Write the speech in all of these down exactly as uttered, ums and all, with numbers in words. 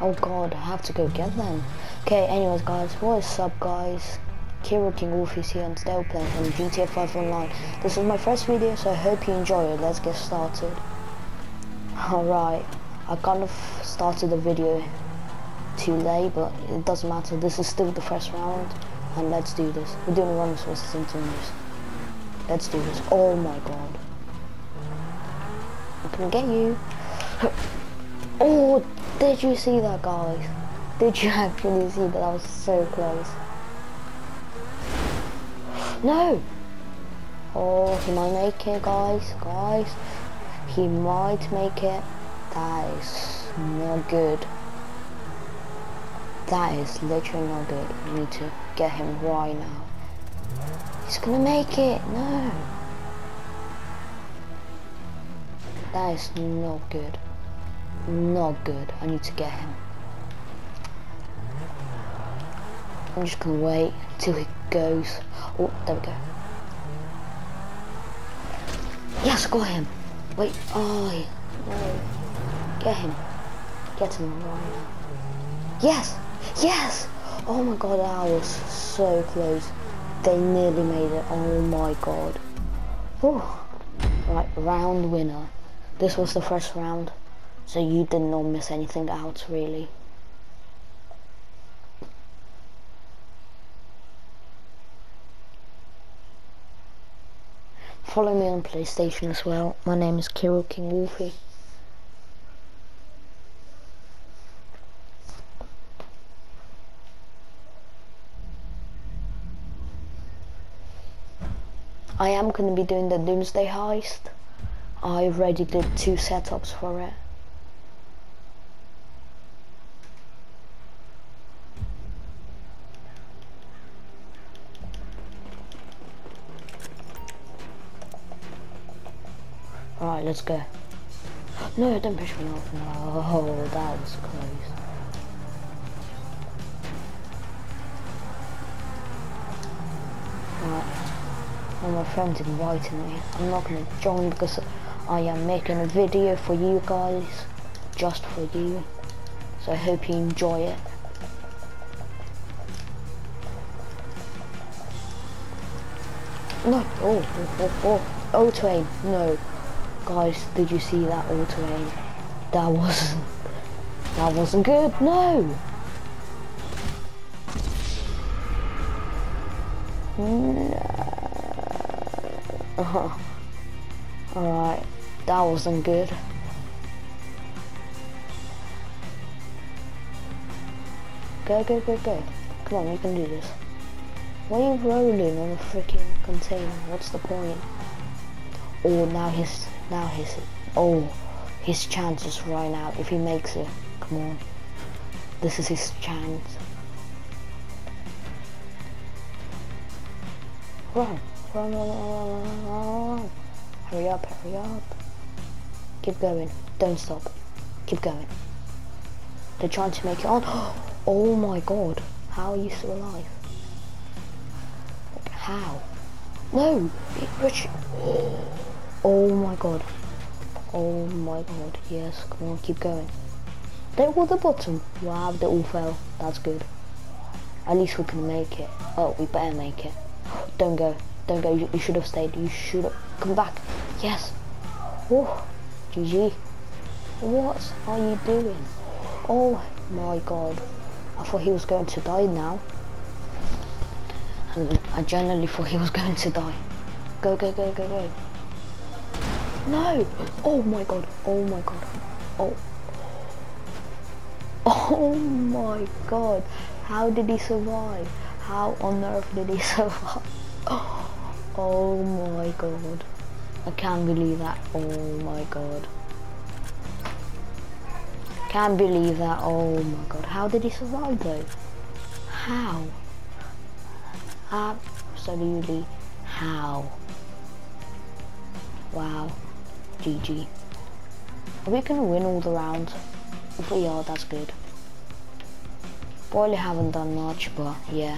Oh god, I have to go get them. Okay, anyways guys, what is up guys? Kiro King Wolf is here and today we're playing some G T A five Online. This is my first video, so I hope you enjoy it. Let's get started. Alright, I kind of started the video too late, but it doesn't matter. This is still the first round, and let's do this. We're doing runners versus interviews. Let's do this. Oh my god. I can get you. Oh, did you see that, guys? Did you actually see that? That was so close. No! Oh, he might make it, guys. Guys, he might make it. That is not good. That is literally not good. We need to get him right now. He's gonna make it. No. That is not good. Not good. I need to get him. I'm just gonna wait till he goes. Oh, there we go. Yes, got him. Wait. Oh, no. Get him. Get him right now. Yes. Yes. Oh my god, that was so close. They nearly made it. Oh my god. Whew. Right, round winner. This was the first round, so you did not miss anything out, really. Follow me on PlayStation as well. My name is Kiro King Wolfie. I am going to be doing the Doomsday Heist. I already did two setups for it. Alright, let's go. No, don't push me off. No, that was close. Right. Well, my friend's inviting me. I'm not gonna join because I am making a video for you guys, just for you. So I hope you enjoy it. No, oh, oh, oh, oh, auto aim, no. Guys, did you see that auto aim? That wasn't, that wasn't good, no. No. Uh-huh. Alright, that wasn't good. Go, go, go, go. Come on, you can do this. Why are you rolling on a freaking container? What's the point? Oh, now his, now his, oh, his chance is right out. If he makes it, come on. This is his chance. Run. Run, run, run, run, run, run. Hurry up, hurry up. Keep going. Don't stop. Keep going. They're trying to make it on. Oh my god. How are you still alive? How? No! Rich. Oh my god. Oh my god. Yes, come on, keep going. They're all at the bottom. Wow, they all fell. That's good. At least we can make it. Oh, we better make it. Don't go. Don't go, you, you should have stayed, you should have come back. Yes. Oh, G G. What are you doing? Oh my god. I thought he was going to die now. And I genuinely thought he was going to die. Go, go, go, go, go. No. Oh my god. Oh my god. Oh. Oh my god. How did he survive? How on earth did he survive? Oh my god. I can't believe that. Oh my god. Can't believe that. Oh my god. How did he survive though? How? Absolutely how? Wow. G G. Are we gonna win all the rounds? If we are, that's good. Probably haven't done much, but yeah.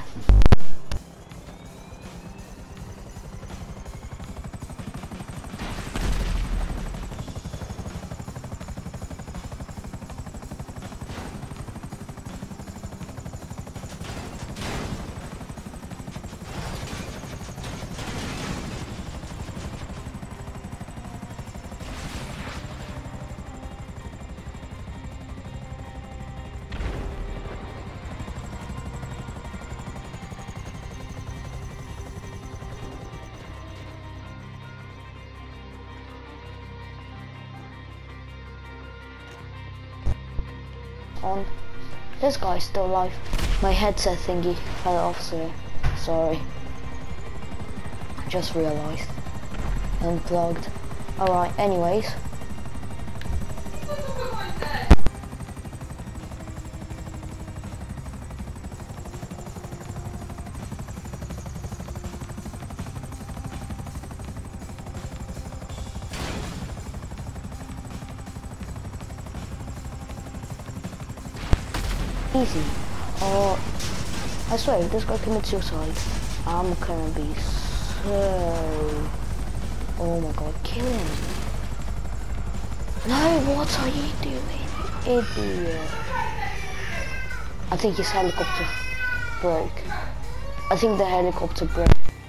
on. This guy's still alive. My headset thingy fell off, so sorry. I just realised. Unplugged. Alright, anyways. Easy. Oh, I swear, if this guy commits suicide, I'm gonna be so... Oh my god, kill him. No, what are you doing, idiot? I think his helicopter broke. I think the helicopter broke.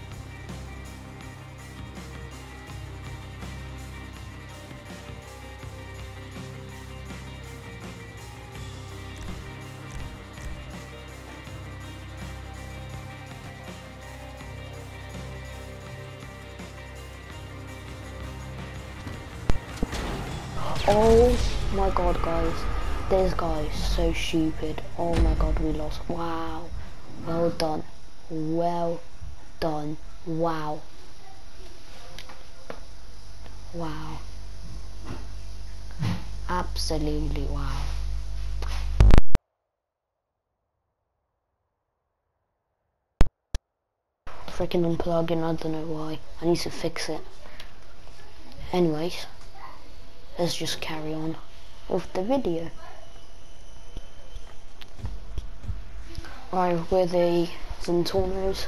Oh my god, guys, this guy is so stupid. Oh my god, we lost. Wow, well done, well done. Wow, wow, absolutely wow. Freaking unplugging, I don't know why. I need to fix it. Anyways, let's just carry on with the video. Right, we're the Zentornos.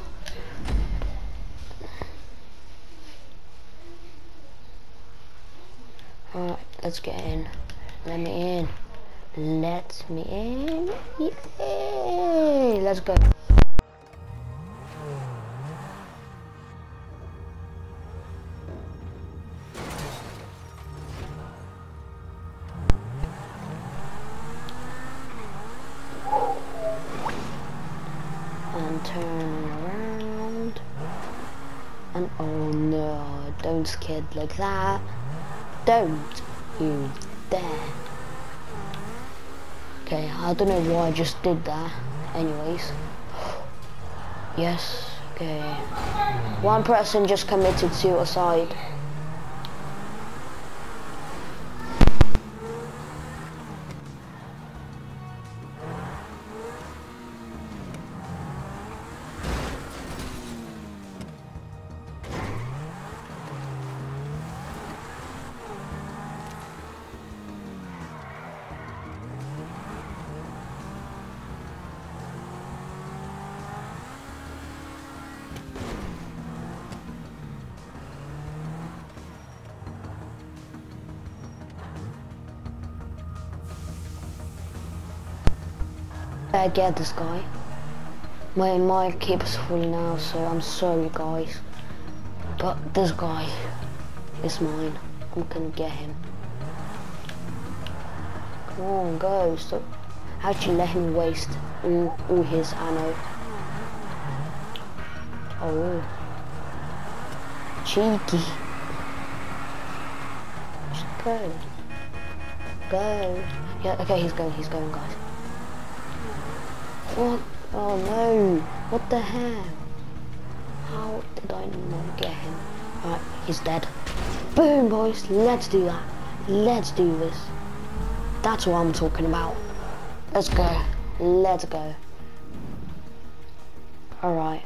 Alright, let's get in. Let me in. Let me in. Yay! Let's go. And turn around, and oh no, don't skid like that, don't you dare. Okay, I don't know why I just did that. Anyways, yes, okay, one person just committed suicide. I get this guy. My mic keeps falling out, so I'm sorry guys. But this guy is mine. I'm gonna get him. Come on, go. Stop. How'd you let him waste all, all his ammo? Oh. Cheeky. Just go. Go. Yeah, okay, he's going, he's going, guys. What? Oh no! What the hell? How did I not get him? Alright, he's dead. Boom, boys! Let's do that. Let's do this. That's what I'm talking about. Let's go. Let's go. Alright.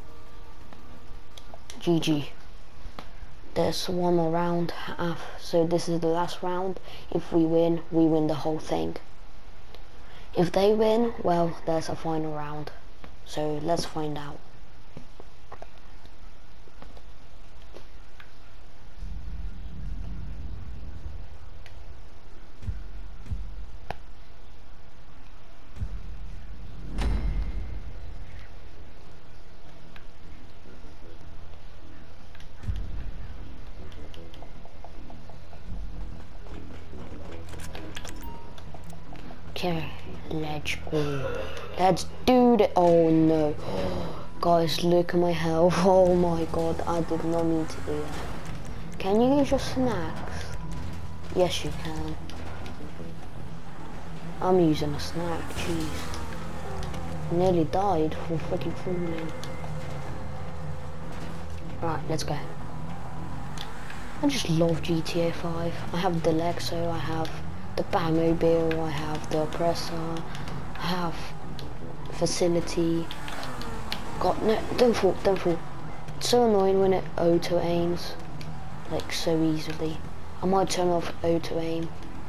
G G. There's one more round. Uh, so this is the last round. If we win, we win the whole thing. If they win, well, there's a final round. So let's find out. Okay, let's go. Let's do it. Oh no. Guys, look at my health. Oh my god, I did not mean to do that. Can you use your snacks? Yes, you can. I'm using a snack, jeez. I nearly died for freaking falling. Right, let's go. I just love G T A five. I have the Lexo, I have the Batmobile, I have the Oppressor, I have Facility. God, no, don't fall, don't fall. It's so annoying when it auto aims, like so easily. I might turn off auto aim.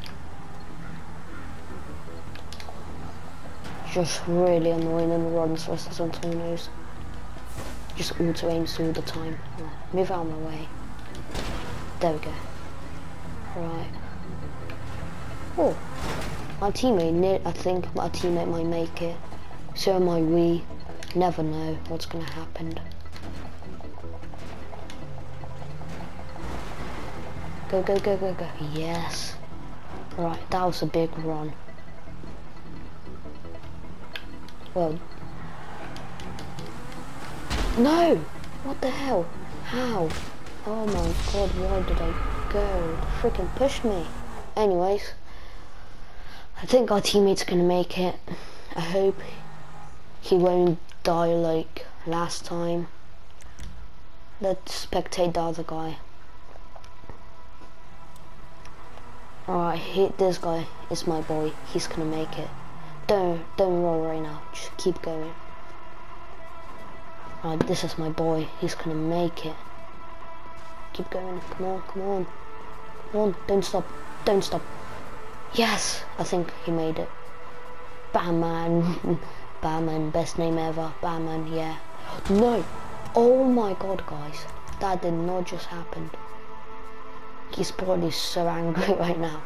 Just really annoying in the runs versus on tornadoes. Just auto aims all the time. Right, move out of my way. There we go. Right. Oh, my teammate, I think my teammate might make it. So might we. Never know what's gonna happen. Go, go, go, go, go. Yes. Right, that was a big run. Well. No! What the hell? How? Oh my god, why did I go? They freaking pushed me. Anyways, I think our teammate's gonna make it. I hope he won't die like last time. Let's spectate the other guy. Alright, hit this guy. It's my boy. He's gonna make it. Don't don't roll right now. Just keep going. Alright, this is my boy. He's gonna make it. Keep going. Come on, come on. Come on. Don't stop. Don't stop. Yes! I think he made it. Batman. Batman. Best name ever. Batman, yeah. No! Oh my god, guys. That did not just happen. He's probably so angry right now.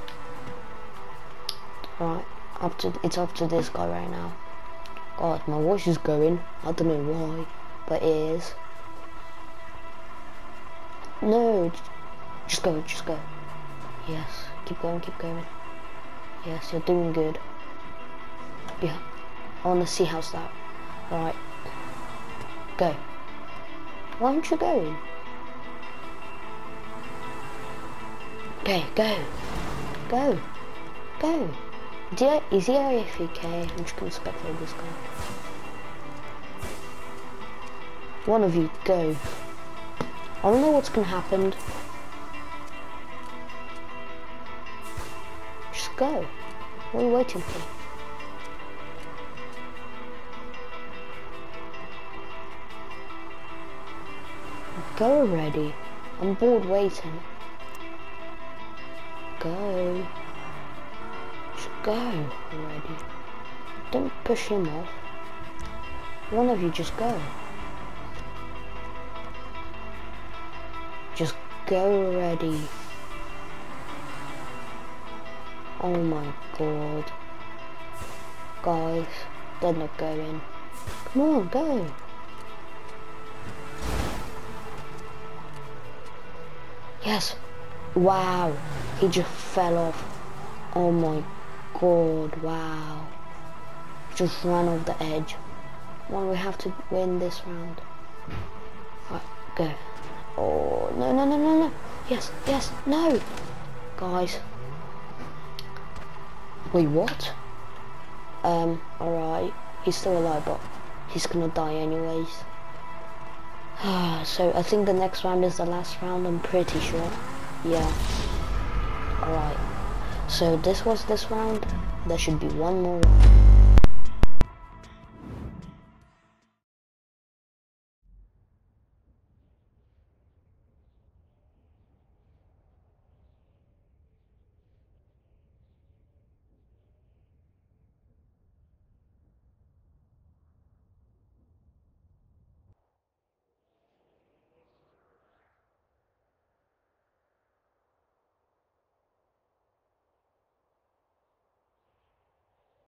Right. Up to, it's up to this guy right now. God, my voice is going. I don't know why, but it is. No, just go, just go. Yes, keep going, keep going. Yes, you're doing good. Yeah, I want to see how's that. Alright, go. Why aren't you going? Okay, go, go, go. Is he A F K? I'm just gonna spectate this guy. One of you, go. I don't know what's gonna happen. Just go. What are you waiting for? Go already. I'm bored waiting. Go. Just go already. Don't push him off. One of you just go. Just go already. Oh my god. Guys, they're not going. Come on, go. Yes. Wow. He just fell off. Oh my god, wow. Just ran off the edge. Well, we have to win this round. Right, go. Oh, no, no, no, no, no. Yes, yes, no. Guys. Wait, what? Um, alright. He's still alive, but he's gonna die anyways. So, I think the next round is the last round, I'm pretty sure. Yeah. Alright. So, this was this round. There should be one more round.